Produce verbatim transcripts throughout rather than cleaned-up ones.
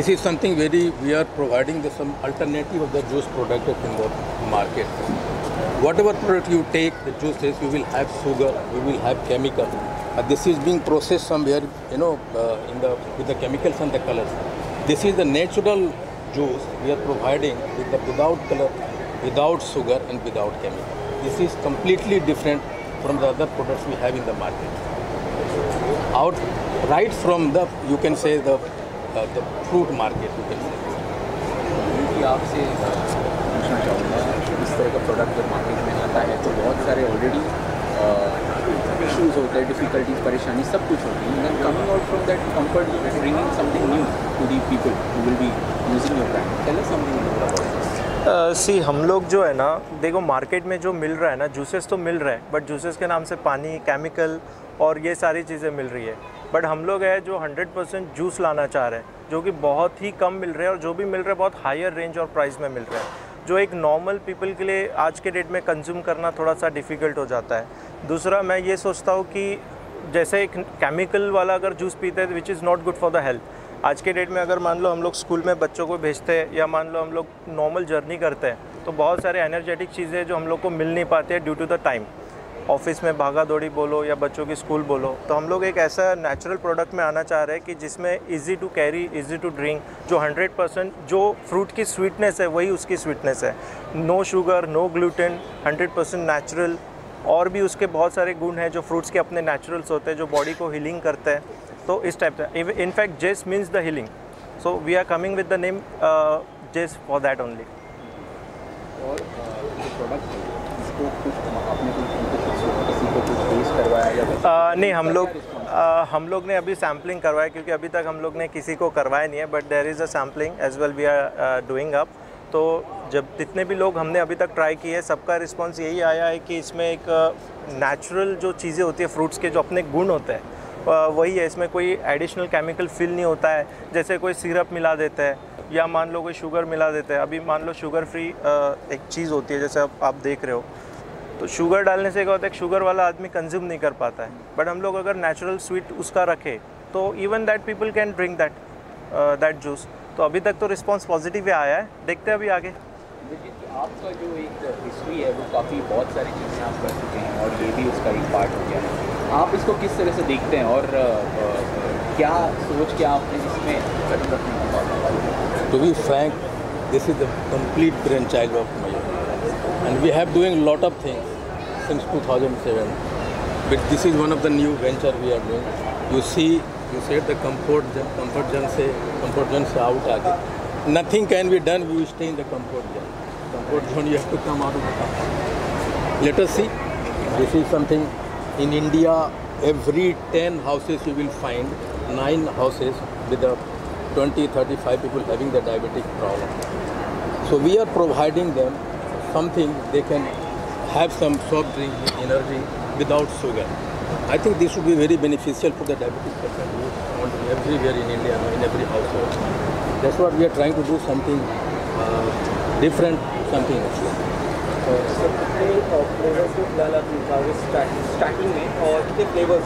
is something very, we are providing the, some alternative of the juice product in the market. Whatever product you take, the juices, you will have sugar, you will have chemical. Uh, this is being processed somewhere, you know, uh, in the with the chemicals and the colors. This is the natural juice we are providing with the without color, without sugar and without chemical. This is completely different from the other products we have in the market. Out right from the, you can say the uh, the fruit market, you can say. क्योंकि आपसे पूछना चाहूँगा, इस तरह का product जब market में आता है तो बहुत सारे ऑलरेडी इश्यूज होते हैं, डिफिकल्टीज, परेशानी सब कुछ होती है. And coming out from that comfort zone, bringing something new to the people who will be using your brand. Tell us something about this. See uh, हम लोग जो है ना, देखो मार्केट में जो मिल रहा है ना, जूसेस तो मिल रहा है, बट जूसेस के नाम से पानी, केमिकल और ये सारी चीज़ें मिल रही है. बट हम लोग है जो हंड्रेड परसेंट जूस लाना चाह रहे हैं, जो कि बहुत ही कम मिल रहे हैं और जो भी मिल रहा है बहुत हायर रेंज और प्राइस में मिल रहा है, जो एक नॉर्मल पीपल के लिए आज के डेट में कंज्यूम करना थोड़ा सा डिफ़िकल्ट हो जाता है. दूसरा, मैं ये सोचता हूँ कि जैसे एक केमिकल वाला अगर जूस पीते हैं which is not good for the health. आज के डेट में अगर मान लो हम लोग स्कूल में बच्चों को भेजते हैं या मान लो हम लोग नॉर्मल जर्नी करते हैं, तो बहुत सारे एनर्जेटिक चीज़ें जो हम लोग को मिल नहीं पाते हैं due to the time. Office में भागा दौड़ी बोलो या बच्चों की स्कूल बोलो, तो हम लोग एक ऐसा नेचुरल प्रोडक्ट में आना चाह रहे हैं कि जिसमें easy to carry, easy to drink, जो हंड्रेड परसेंट जो फ्रूट की स्वीटनेस है वही उसकी स्वीटनेस है. No sugar, no gluten, hundred percent natural. और भी उसके बहुत सारे गुण हैं जो फ्रूट्स के अपने नेचुरल्स होते हैं, जो बॉडी को हीलिंग करते हैं. तो इस टाइप से in fact Jes means the healing, so we are coming with the name Jes for that only. और जो प्रोडक्ट है इसको कुछ आपने किसी को कुछ टेस्ट करवाया या uh, नहीं, हम लोग uh, हम लोग ने अभी सैम्पलिंग करवाया, क्योंकि अभी तक हम लोग ने किसी को करवाया नहीं है, but there is a sampling as well we are doing up. तो जब जितने भी लोग हमने अभी तक ट्राई किए, सबका रिस्पांस यही आया है कि इसमें एक नेचुरल uh, जो चीज़ें होती है फ्रूट्स के, जो अपने गुण होते हैं uh, वही है. इसमें कोई एडिशनल केमिकल फिल नहीं होता है, जैसे कोई सिरप मिला देता है या मान लो कोई शुगर मिला देता है. अभी मान लो शुगर फ्री uh, एक चीज़ होती है, जैसे आप, आप देख रहे हो, तो शुगर डालने से क्या होता है, शुगर वाला आदमी कंज्यूम नहीं कर पाता है. बट हम लोग अगर नेचुरल स्वीट उसका रखें तो even that people can drink that that juice. तो अभी तक तो रिस्पांस पॉजिटिव ही आया है, देखते हैं अभी आगे. आपका जो एक हिस्ट्री है वो काफ़ी बहुत सारी चीज़ें आप कर चुके हैं और ये भी उसका एक पार्ट हो गया है. आप इसको किस तरह से देखते हैं और uh, क्या सोच के आपने इसमें कदम रखने की बात है? To be frank, this is the complete brainchild of Mayur, and we have doing lot of things since two thousand seven. But this is one of the new venture we are doing. You see, you said the comfort zone, comfort zone से comfort zone से out आगे. Nothing can be done. We stay in the comfort zone. Comfort zone, you have to come out of the comfort zone. Let us see. This is something in India. Every ten houses you will find nine houses with a twenty, thirty-five people having the diabetic problem. So we are providing them something they can have some soft drink with energy without sugar. I think this would be very beneficial for the diabetic person who want everywhere in India, in every household. That's what we are trying to do, something uh, different, something excellent. Sir कितने flavours को फिलहाल आप निकालोगे starting में, और कितने flavours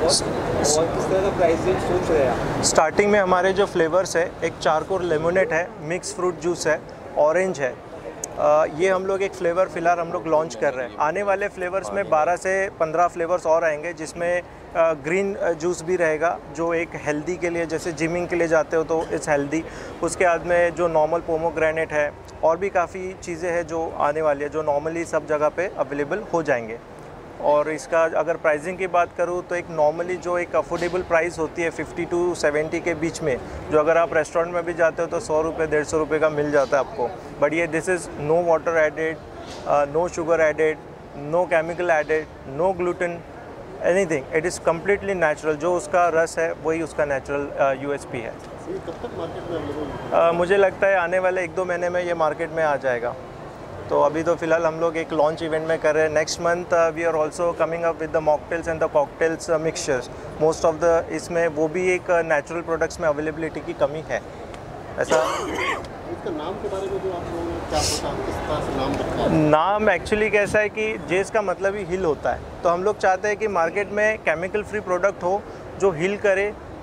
और किस तरह का प्राइस रेंज सोच रहे हैं आप? स्टार्टिंग में हमारे जो फ्लेवर्स है, एक चारकोर लेमोनेट है, मिक्स फ्रूट जूस है, ऑरेंज है. आ, ये हम लोग एक फ़्लेवर फ़िलहाल हम लोग लॉन्च कर रहे हैं. आने वाले फ्लेवर्स में बारह से पंद्रह फ्लेवर्स और आएंगे, जिसमें ग्रीन जूस भी रहेगा, जो एक हेल्दी के लिए, जैसे जिमिंग के लिए जाते हो तो इट्स हेल्दी. उसके बाद में जो नॉर्मल पोमोग्रेनेट है, और भी काफ़ी चीज़ें हैं जो आने वाली है, जो नॉर्मली सब जगह पे अवेलेबल हो जाएंगे. और इसका अगर प्राइसिंग की बात करूँ तो एक नॉर्मली जो एक अफोर्डेबल प्राइस होती है फिफ्टी टू सेवेंटी के बीच में, जो अगर आप रेस्टोरेंट में भी जाते हो तो सौ रुपये डेढ़ सौ रुपये का मिल जाता है आपको. बट ये this is no water added, no sugar added, no chemical added, no gluten, anything. It is completely natural. जो उसका रस है वही उसका नेचुरल यूएसपी है. कब तक मार्केट में अवेलेबल? uh, मुझे लगता है आने वाले एक दो महीने में ये मार्केट में आ जाएगा. तो अभी तो फ़िलहाल हम लोग एक लॉन्च इवेंट में कर रहे हैं. Next month we are also coming up with the mocktails and the cocktails mixtures. Most of the इसमें वो भी एक नेचुरल uh, प्रोडक्ट्स में अवेलेबिलिटी की कमी है. ऐसा इसका नाम के बारे में जो आप लोगों ने क्या पता, किस तरह से नाम रखा है? नाम एक्चुअली कैसा है कि जेस का मतलब ही हिल होता है. तो हम लोग चाहते हैं कि मार्केट में केमिकल फ्री प्रोडक्ट हो जो हिल करे,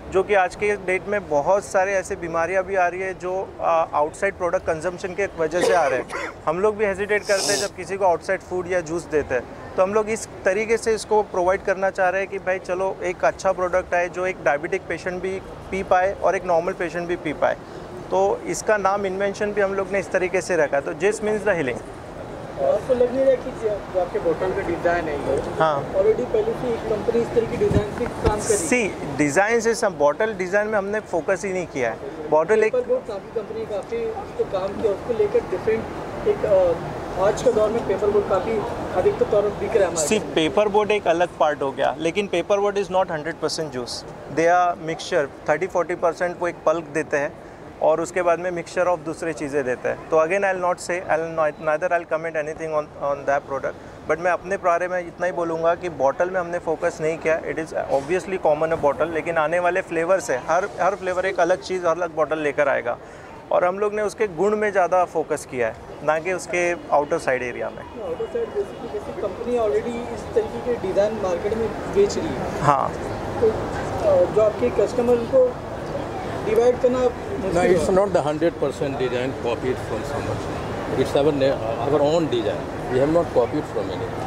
जो कि आज के डेट में बहुत सारे ऐसे बीमारियां भी आ रही है जो आउटसाइड प्रोडक्ट कंजम्पशन के वजह से आ रहे हैं। हम लोग भी हेजिटेट करते हैं जब किसी को आउटसाइड फूड या जूस देते हैं, तो हम लोग इस तरीके से इसको प्रोवाइड करना चाह रहे हैं कि भाई चलो एक अच्छा प्रोडक्ट है जो एक डायबिटिक पेशेंट भी पी पाए और एक नॉर्मल पेशेंट भी पी पाए। तो इसका नाम इन्वेंशन भी हम लोग ने इस तरीके से रखा है, तो जिस मीन्स द हीलिंग। आपको लग नहीं रहा कि जो आपके बोतल का डिज़ाइन है, हाँ, ऑलरेडी पहले से एक कंपनी इस तरह की डिज़ाइन से काम कर रही है? सी डिज़ाइन से सब बॉटल डिज़ाइन में हमने फोकस ही नहीं किया है। बॉटल एक पेपर बोर्ड काफ़ी कंपनी काफ़ी तो काम किया, उसको लेकर डिफरेंट एक अ, आज के दौर में पेपर बोर्ड काफ़ी अधिकतर तौर पर बिक रहा है हमारे। सिर्फ पेपर बोर्ड एक अलग पार्ट हो गया, लेकिन paper board is not hundred percent juice, they are mixture. Thirty forty percent वो एक पल्प देते हैं और उसके बाद में मिक्सचर ऑफ दूसरी चीज़ें देते हैं। तो again I will not say I neither I will comment anything on on that product, but मैं अपने बारे में इतना ही बोलूँगा कि बॉटल में हमने फोकस नहीं किया। इट इज़ ऑब्वियसली कॉमन है बॉटल, लेकिन आने वाले फ्लेवर्स है, हर हर फ्लेवर एक अलग चीज़ अलग बॉटल लेकर आएगा, और हम लोग ने उसके गुण में ज़्यादा फोकस किया है, ना कि उसके आउटर साइड एरिया में। आउटर साइड बेसिकली जैसे कंपनी ऑलरेडी इस तरीके के डिज़ाइन मार्केट में बेच रही है, हाँ, तो अ, जो आपके कस्टमर उनको डिवाइड करना No, it's not the hundred percent design copied from someone. It's our ne- our own design. We have not copied from anyone.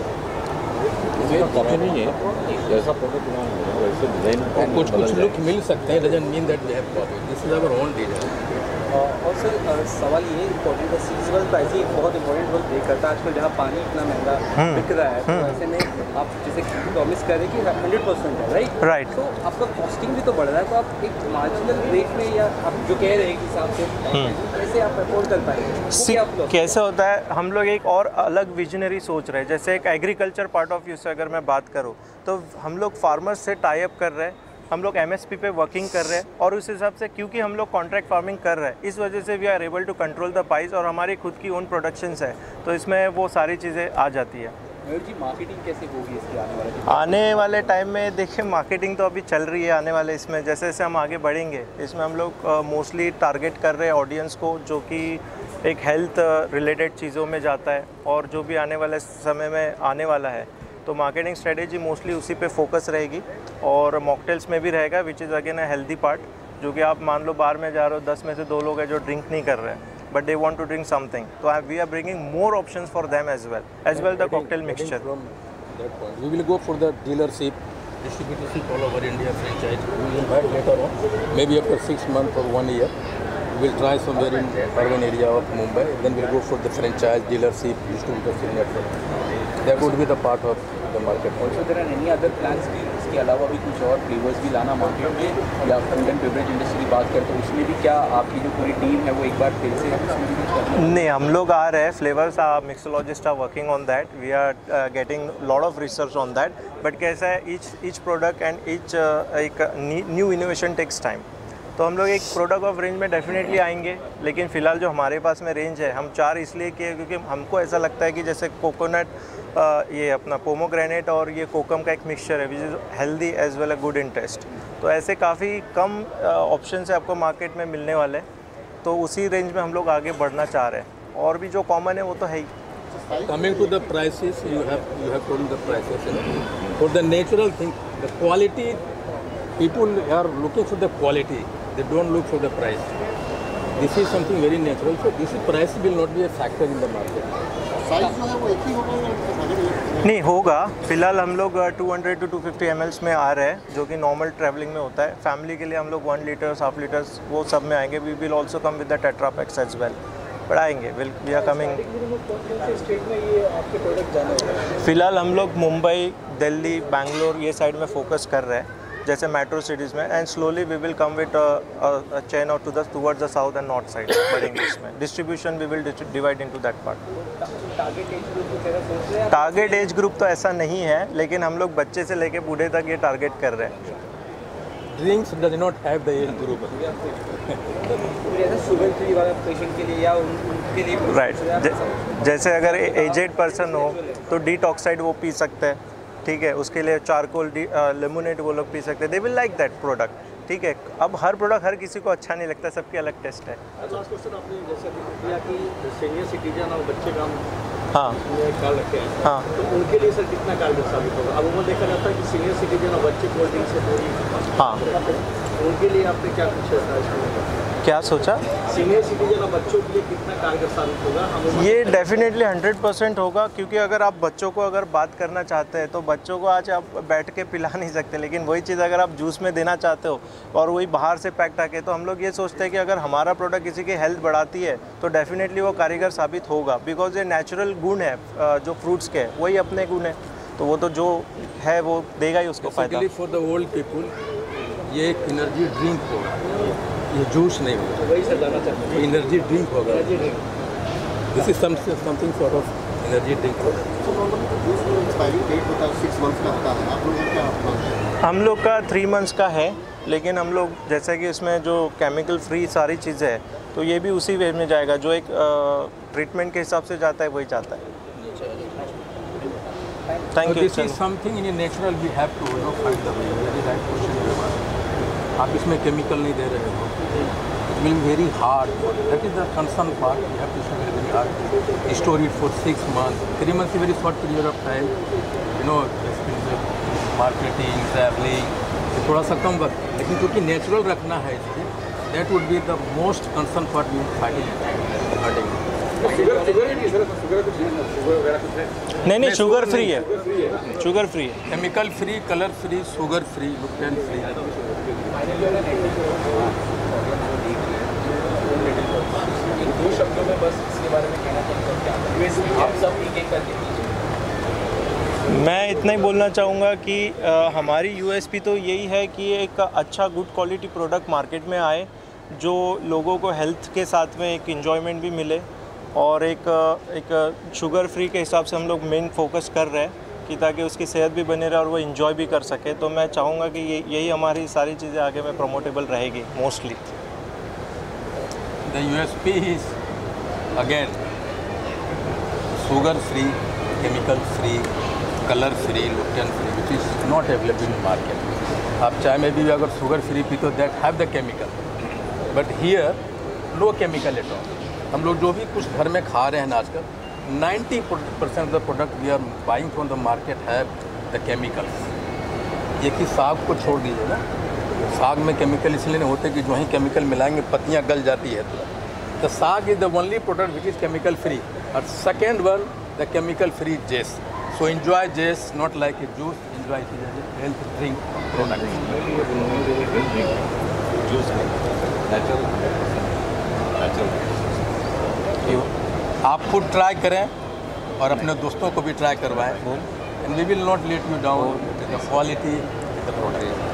इसमें कॉपी नहीं है, जैसा प्रोडक्ट बनाना है वैसे डिज़ाइन और कुछ कुछ लुक मिल सकते हैं, doesn't mean that we have copied. This is our own design. और सर अ, सवाल ये इम्पोर्टेंट है, सीजनल प्राइसिंग एक बहुत इंपॉर्टेंट रोल प्ले करता है आजकल, जहाँ पानी इतना महंगा बिक रहा है, तो ऐसे में आप जैसे प्रॉमिस करें कि हंड्रेड परसेंट है, राइट राइट। तो आपका कॉस्टिंग भी तो बढ़ रहा है, तो आप एक मार्जिनल रेट में या आप जो कह रहे हैं कि हिसाब से कैसे आप अफोर्ड कर पाएंगे, वो सी क्या आप कैसे होता है, हम लोग एक और अलग विजनरी सोच रहे हैं। जैसे एक एग्रीकल्चर पार्ट ऑफ व्यू से अगर मैं बात करूँ, तो हम लोग फार्मर्स से टाई अप कर रहे हैं, हम लोग एमएसपी पे वर्किंग कर रहे हैं, और उस हिसाब से क्योंकि हम लोग कॉन्ट्रैक्ट फार्मिंग कर रहे हैं, इस वजह से we are able to control the price, और हमारी खुद की ओन प्रोडक्शंस है, तो इसमें वो सारी चीज़ें आ जाती है। मयूर जी, मार्केटिंग कैसे होगी इसकी आने वाले दिन? आने वाले टाइम में देखिए, मार्केटिंग तो अभी चल रही है, आने वाले इसमें जैसे जैसे हम आगे बढ़ेंगे, इसमें हम लोग मोस्टली टारगेट कर रहे हैं ऑडियंस को, जो कि एक हेल्थ रिलेटेड चीज़ों में जाता है, और जो भी आने वाले समय में आने वाला है, तो मार्केटिंग स्ट्रेटेजी मोस्टली उसी पे फोकस रहेगी, और मॉकटेल्स में भी रहेगा, which is again a healthy part, जो कि आप मान लो बार में जा रहे हो, दस में से दो लोग हैं जो ड्रिंक नहीं कर रहे हैं, but they want to drink something, तो we are bringing more options for them as well as well the cocktail mixture. From that point, we will go for the dealership, distributorship all over India, franchise. We will invite later on, maybe after six months or one year. We will try somewhere in urban area of Mumbai. Then we'll go for the franchise, dealership, distributorship network. That would be the part of the market. Also there are any other plans भी इसके अलावा भी कुछ और flavours भी लाना market में, या फूड एंड बेवरेज इंडस्ट्री की बात करते हैं उसमें भी क्या आपकी जो पूरी टीम है वो एक बार फिर से उसमें भी कुछ करना है? नहीं, हम लोग आ रहे हैं, flavours are mixologist are working on that, we are getting lot of research on that, but कैसा है, each each product and each एक न्यू इनोवेशन टेक्स टाइम। तो हम लोग एक प्रोडक्ट ऑफ रेंज में डेफिनेटली आएंगे, लेकिन फ़िलहाल जो हमारे पास में रेंज है, हम चार इसलिए किए क्योंकि हमको ऐसा लगता है कि जैसे कोकोनट, ये अपना पोमोग्रेनेट और ये कोकम का एक मिक्सचर है which is healthy as well a good in taste, तो ऐसे काफ़ी कम ऑप्शन है आपको मार्केट में मिलने वाले, तो उसी रेंज में हम लोग आगे बढ़ना चाह रहे हैं, और भी जो कॉमन है वो तो है ही। Coming to the prices, you have you have told the prices. You know. For the natural thing, the quality, people are looking for the quality. They don't look for the price. This is something very natural. So this is price will not be a factor in the market. Size जो है वो एक ही होगा या अलग-अलग? नहीं होगा, फिलहाल हम लोग two hundred two two fifty M Ls में आ रहे हैं, जो कि नॉर्मल ट्रैवलिंग में होता है। फैमिली के लिए हम लोग वन लीटर्स हाफ लीटर्स वो सब में आएंगे। We will also come with the tetra packs as well, but आएंगे, will we are coming. State में ये आपके प्रोडक्ट जाने वाले हैं? फिलहाल हम लोग मुंबई, दिल्ली, बैंगलोर ये साइड में फोकस कर रहे हैं, जैसे मेट्रो सिटीज़ में, and slowly we will come with chain और to the towards the south and north side बढ़ेंगे इसमें। Distribution we will divide into that part. Target age group वगैरह सोच रहे हैं? टारगेट एज ग्रुप तो ऐसा नहीं है, लेकिन हम लोग बच्चे से लेके बूढ़े तक ये टारगेट कर रहे हैं। Drinks does not have the age group. जैसे शुगर फ्री वाला पेशेंट के लिए या उन, उनके लिए कुछ राइट सोच रहे हैं आप? जैसे अगर एजेड पर्सन हो तो डिटॉक्साइड वो पी सकते हैं, ठीक है, उसके लिए चारकोल लेमोनेट वो लोग पी सकते हैं, they will like that product, ठीक है। अब हर प्रोडक्ट हर किसी को अच्छा नहीं लगता, सबकी अलग टेस्ट है। लास्ट क्वेश्चन, आपने जैसे अभी किया कि सीनियर सिटीजन और बच्चे काम हाँ ये कार्ड रखे हैं, हाँ तो उनके लिए सर कितना कारगर साबित होगा? अब वो देखा जाता है कि सीनियर सिटीजन और बच्चे कोल्ड ड्रिंक से थोड़ी, हाँ उनके लिए आपने क्या कुछ सोचा इसमें? क्या सोचा? सीनियर सिटीजन और बच्चों के लिए कितना कारगर साबित होगा? हम ये डेफिनेटली हंड्रेड परसेंट होगा, क्योंकि अगर आप बच्चों को अगर बात करना चाहते हैं तो बच्चों को आज आप बैठ के पिला नहीं सकते, लेकिन वही चीज़ अगर आप जूस में देना चाहते हो और वही बाहर से पैक आके, तो हम लोग ये सोचते हैं कि अगर हमारा प्रोडक्ट किसी की हेल्थ बढ़ाती है तो डेफिनेटली वो कारीगर साबित होगा, बिकॉज ये नेचुरल गुण है जो फ्रूट्स के, वही अपने गुण है, तो वो तो जो है वो देगा ही उसको फ़ायदा। फॉर द ओल्ड पीपुल ये एक एनर्जी ड्रिंक होगा, ये जूस नहीं होगा, वही सर जानना चाहते हैं। एनर्जी ड्रिंक होगा। Energy drink, this is something sort of energy drink होगा। तो नॉर्मली जूस में एक्सपायरी डेट होता है सिक्स मंथ्स का होता है, आप लोगों का क्या अपना है? हम लोग का थ्री मंथ्स का है, लेकिन हम लोग जैसा कि इसमें जो केमिकल फ्री सारी चीज़ें हैं, तो ये भी उसी वे में जाएगा, जो एक ट्रीटमेंट के हिसाब से जाता है वही जाता है। Thank you. This is something in natural, we have to no find the way, very right question. आप इसमें केमिकल नहीं दे रहे हो, it will be very hard, that is the concern part, we have to very very hard, store it for six month, three months very short period of time, you know marketing travelling थोड़ा सा कम वक्त, लेकिन क्योंकि natural रखना है इसमें, that would be the most concern part we fighting fighting नहीं नहीं शुगर फ्री है, शुगर फ्री है, chemical free, colour free, sugar free, gluten free. दो शब्दों में बस इसके बारे में कहना चाहूँगा, आप सब एक एक करके दीजिए। मैं इतना ही बोलना चाहूँगा कि आ, हमारी यूएसपी तो यही है कि एक अच्छा गुड क्वालिटी प्रोडक्ट मार्केट में आए, जो लोगों को हेल्थ के साथ में एक इन्जॉयमेंट भी मिले, और एक एक शुगर फ्री के हिसाब से हम लोग मेन फोकस कर रहे हैं कि ताकि उसकी सेहत भी बनी रहे और वो इन्जॉय भी कर सके। तो मैं चाहूँगा कि ये यही हमारी सारी चीज़ें आगे में प्रमोटेबल रहेगी mostly. The U S P is again sugar free, chemical free, color free, gluten free, which is not available in market. आप चाय में भी अगर शुगर फ्री पीते हो, that have the chemical, but here no chemical at all. हम लोग जो भी कुछ घर में खा रहे हैं ना आजकल, ninety percent of the product we are buying from the market have the chemicals. ये कि साग को छोड़ दीजिए ना, साग में केमिकल इसलिए नहीं होते कि जो ही केमिकल मिलाएंगे पत्तियां गल जाती है। तो saag is the only product which is chemical free, और second one the chemical free Jes. So enjoy Jes, not like a juice, enjoy health drink product. आप खुद ट्राई करें और अपने दोस्तों को भी ट्राई करवाएं, and we will not let you down the quality the product.